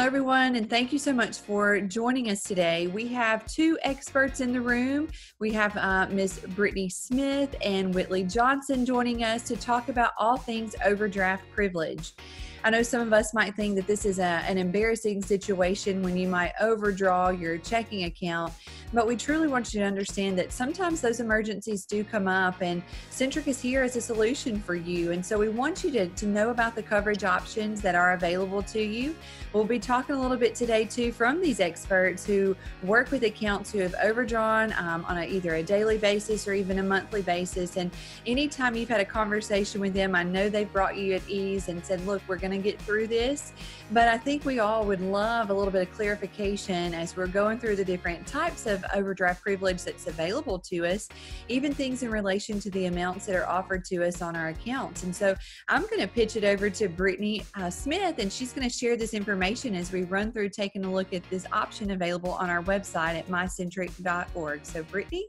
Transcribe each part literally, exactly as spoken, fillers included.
everyone, and thank you so much for joining us today. We have two experts in the room. We have uh, Miss Brittany Smith and Whitley Johnson joining us to talk about all things overdraft privilege. I know some of us might think that this is a, an embarrassing situation when you might overdraw your checking account, but we truly want you to understand that sometimes those emergencies do come up, and Centric is here as a solution for you. And so we want you to, to know about the coverage options that are available to you. We'll be talking a little bit today too from these experts who work with accounts who have overdrawn um, on a, either a daily basis or even a monthly basis. And anytime you've had a conversation with them, I know they've brought you at ease and said, look, we're going to get through this. But I think we all would love a little bit of clarification as we're going through the different types of overdraft privilege that's available to us, even things in relation to the amounts that are offered to us on our accounts. And so I'm going to pitch it over to Brittany uh, Smith, and she's going to share this information as we run through taking a look at this option available on our website at my centric dot org. So Brittany?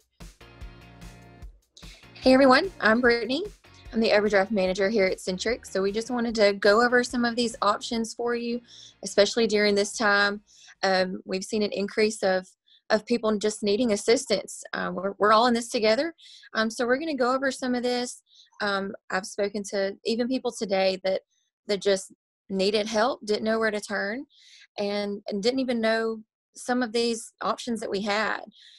Hey everyone, I'm Brittany. I'm the overdraft manager here at Centric. So we just wanted to go over some of these options for you, especially during this time. Um, we've seen an increase of, of people just needing assistance. Uh, we're, we're all in this together. Um, so we're going to go over some of this. Um, I've spoken to even people today that, that just needed help, didn't know where to turn, and, and didn't even know some of these options that we had.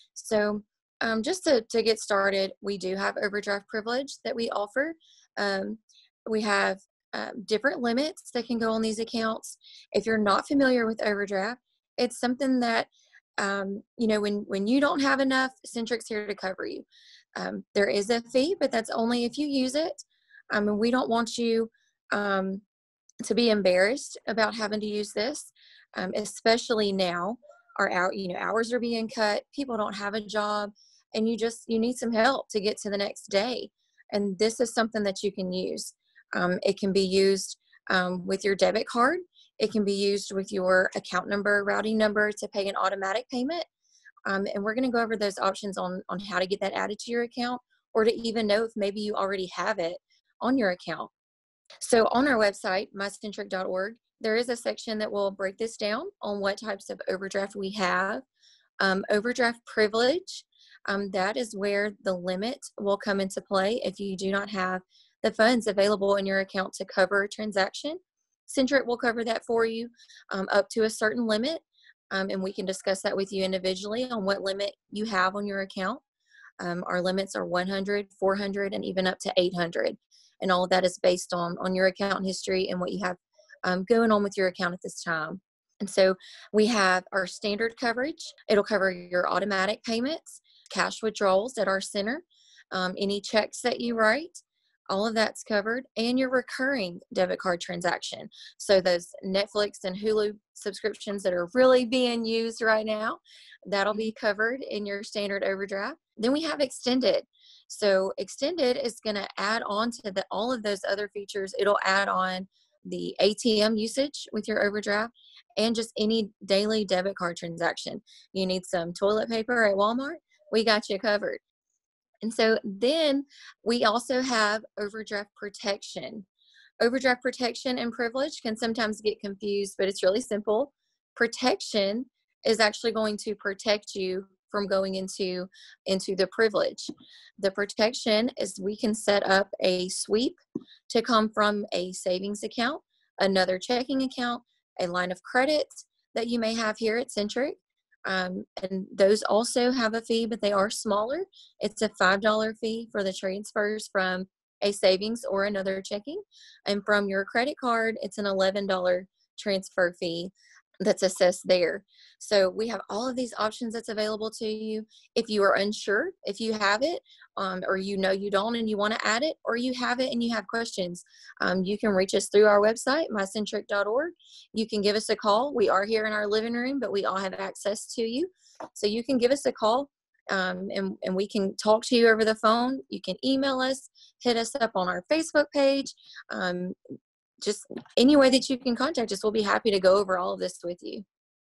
So Um, just to, to get started, we do have overdraft privilege that we offer. Um, we have um, different limits that can go on these accounts. If you're not familiar with overdraft, it's something that, um, you know, when, when you don't have enough, Centric's here to cover you. Um, there is a fee, but that's only if you use it. Um, and we don't want you um, to be embarrassed about having to use this, um, especially now. Our out, you know, hours are being cut. People don't have a job, and you just you need some help to get to the next day. And this is something that you can use. Um, it can be used um, with your debit card. It can be used with your account number, routing number to pay an automatic payment. Um, and we're going to go over those options on on how to get that added to your account, or to even know if maybe you already have it on your account. So on our website, my centric dot org, there is a section that will break this down on what types of overdraft we have. Um, overdraft privilege, um, that is where the limit will come into play if you do not have the funds available in your account to cover a transaction. Centric will cover that for you um, up to a certain limit, um, and we can discuss that with you individually on what limit you have on your account. Um, our limits are one hundred, four hundred, and even up to eight hundred, and all of that is based on, on your account history and what you have Um, going on with your account at this time. And so we have our standard coverage. It'll cover your automatic payments, cash withdrawals at our center, um, any checks that you write, all of that's covered, and your recurring debit card transaction. So those Netflix and Hulu subscriptions that are really being used right now, that'll be covered in your standard overdraft. Then we have extended. So extended is going to add on to the, all of those other features. It'll add on the A T M usage with your overdraft, and just any daily debit card transaction. You need some toilet paper at Walmart, we got you covered. And so then we also have overdraft protection. Overdraft protection and privilege can sometimes get confused, but it's really simple. Protection is actually going to protect you from going into, into the privilege. The protection is we can set up a sweep to come from a savings account, another checking account, a line of credit that you may have here at Centric. Um, and those also have a fee, but they are smaller. It's a five dollar fee for the transfers from a savings or another checking. And from your credit card, it's an eleven dollar transfer fee that's assessed there. So we have all of these options that's available to you. If you are unsure if you have it, um, or you know you don't and you want to add it, or you have it and you have questions, um, you can reach us through our website, my centric dot org. You can give us a call. We are here in our living room, but we all have access to you. So you can give us a call, um, and, and we can talk to you over the phone. You can email us, hit us up on our Facebook page. Um, just any way that you can contact us, we'll be happy to go over all of this with you.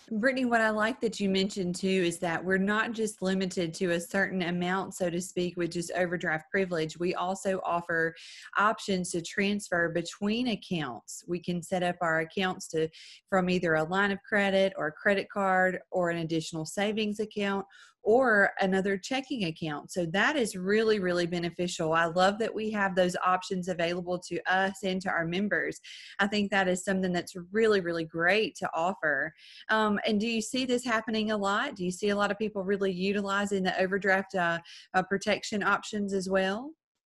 Brittany, what I like that you mentioned too is that we're not just limited to a certain amount, so to speak, with just overdraft privilege. We also offer options to transfer between accounts. We can set up our accounts to from either a line of credit or a credit card or an additional savings account or another checking account. So that is really, really beneficial. I love that we have those options available to us and to our members. I think that is something that's really, really great to offer. Um, and do you see this happening a lot? Do you see a lot of people really utilizing the overdraft uh, uh, protection options as well?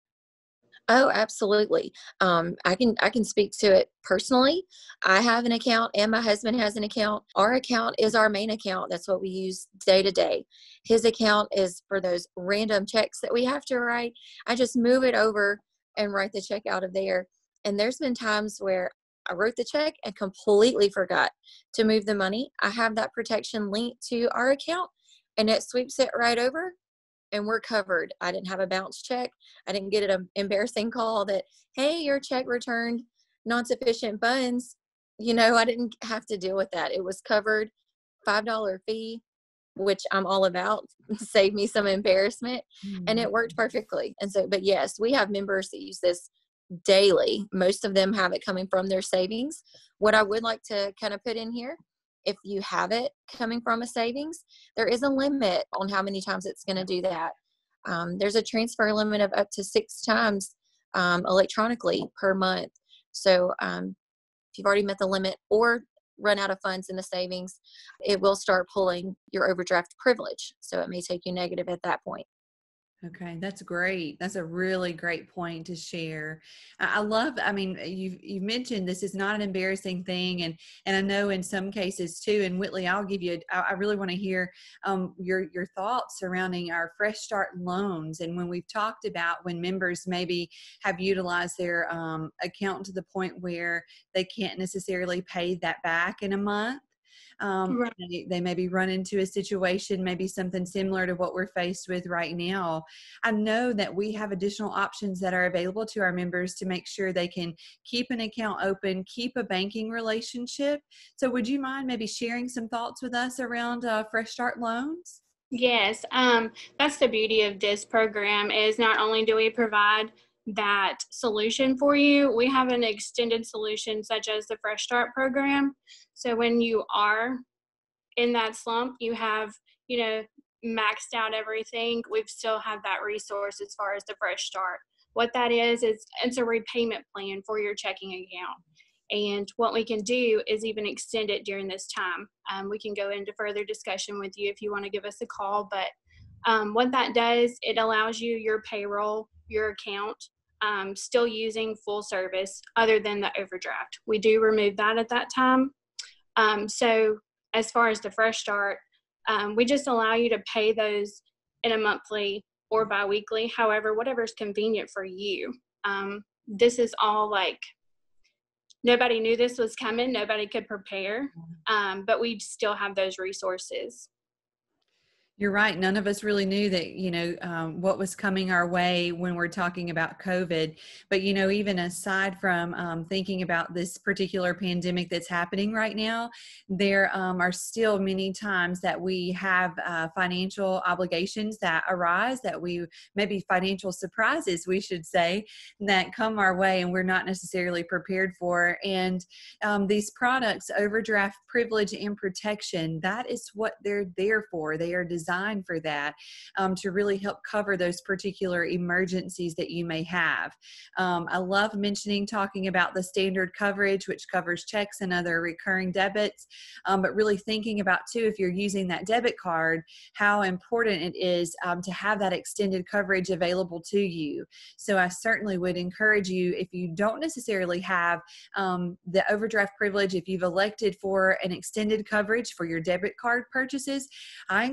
Oh, absolutely. Um, I can I can speak to it personally. I have an account and my husband has an account. Our account is our main account. That's what we use day to day. His account is for those random checks that we have to write. I just move it over and write the check out of there. And there's been times where I wrote the check and completely forgot to move the money. I have that protection linked to our account and it sweeps it right over and we're covered. I didn't have a bounce check. I didn't get an embarrassing call that, hey, your check returned non-sufficient funds. You know, I didn't have to deal with that. It was covered, five dollar fee, which I'm all about, save me some embarrassment. And Mm. it worked perfectly. And so, but yes, we have members that use this daily. Most of them have it coming from their savings. What I would like to kind of put in here, if you have it coming from a savings, there is a limit on how many times it's going to do that. Um, there's a transfer limit of up to six times um, electronically per month. So um, if you've already met the limit or run out of funds in the savings, it will start pulling your overdraft privilege. So it may take you negative at that point. Okay, that's great. That's a really great point to share. I I love, I mean, you you mentioned this is not an embarrassing thing, and and I know in some cases too. And Whitley, I'll give you. I I really want to hear um, your your thoughts surrounding our Fresh Start loans, and when we've talked about when members maybe have utilized their um, account to the point where they can't necessarily pay that back in a month. Um, Right. they, they maybe run into a situation, maybe something similar to what we're faced with right now. I know that we have additional options that are available to our members to make sure they can keep an account open, keep a banking relationship. So would you mind maybe sharing some thoughts with us around uh, Fresh Start loans? Yes, um, that's the beauty of this program is not only do we provide that solution for you, we have an extended solution such as the Fresh Start program. So when you are in that slump, you have, you know, maxed out everything, we've still have that resource as far as the Fresh Start. What that is, is it's a repayment plan for your checking account. And what we can do is even extend it during this time. Um, we can go into further discussion with you if you want to give us a call. But um, what that does, it allows you your payroll, your account, um, still using full service other than the overdraft. We do remove that at that time. Um, so as far as the Fresh Start, um, we just allow you to pay those in a monthly or biweekly, however, whatever's convenient for you. Um, this is all like, nobody knew this was coming. Nobody could prepare, um, but we still have those resources. You're right. None of us really knew that, you know, um, what was coming our way when we're talking about COVID. But, you know, even aside from um, thinking about this particular pandemic that's happening right now, there um, are still many times that we have uh, financial obligations that arise, that we maybe financial surprises, we should say, that come our way and we're not necessarily prepared for. And um, these products, overdraft privilege and protection, that is what they're there for. They are designed for that, um, to really help cover those particular emergencies that you may have. Um, I love mentioning, talking about the standard coverage, which covers checks and other recurring debits, um, but really thinking about too, if you're using that debit card, how important it is um, to have that extended coverage available to you. So I certainly would encourage you, if you don't necessarily have um, the overdraft privilege, if you've elected for an extended coverage for your debit card purchases, I encourage you to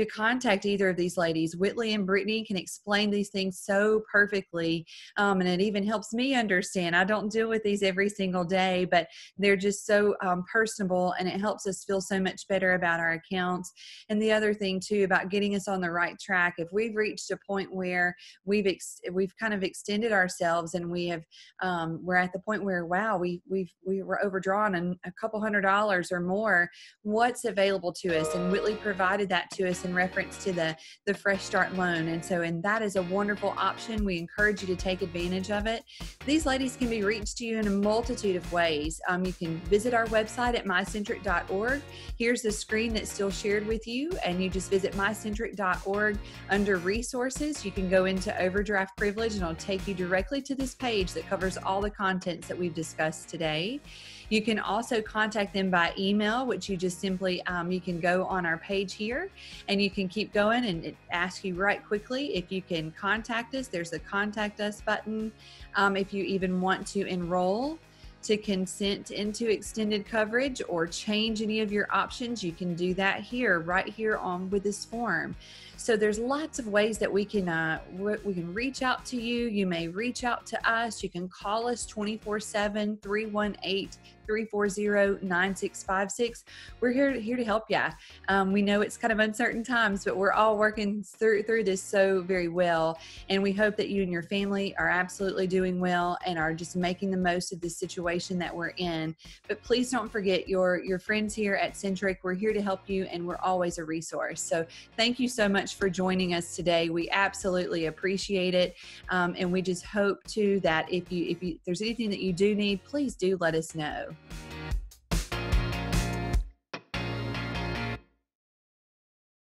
contact either of these ladies. Whitley and Brittany can explain these things so perfectly, um, and it even helps me understand. I don't deal with these every single day, but they're just so um, personable, and it helps us feel so much better about our accounts. And the other thing too about getting us on the right track, if we've reached a point where we've ex- we've kind of extended ourselves, and we have um, we're at the point where wow, we we've we were overdrawn and a couple hundred dollars or more. What's available to us? And Whitley provided that to us in reference to the the Fresh Start loan, and so and that is a wonderful option. We encourage you to take advantage of it. These ladies can be reached to you in a multitude of ways. Um, you can visit our website at my centric dot org. Here's the screen that's still shared with you, and you just visit my centric dot org under resources. You can go into overdraft privilege, and it'll take you directly to this page that covers all the contents that we've discussed today. You can also contact them by email, which you just simply, um, you can go on our page here, and you can keep going, and it asks you right quickly if you can contact us. There's a contact us button. Um, if you even want to enroll to consent into extended coverage or change any of your options, you can do that here, right here on with this form. So there's lots of ways that we can uh, we can reach out to you. You may reach out to us. You can call us twenty-four seven, three one eight, three four zero, nine six five six. We're here, here to help you. Um, we know it's kind of uncertain times, but we're all working through, through this so very well. And we hope that you and your family are absolutely doing well and are just making the most of this situation that we're in. But please don't forget your, your friends here at Centric. We're here to help you, and we're always a resource. So thank you so much for joining us today. We absolutely appreciate it. Um, and we just hope too that if you, if you, if there's anything that you do need, please do let us know.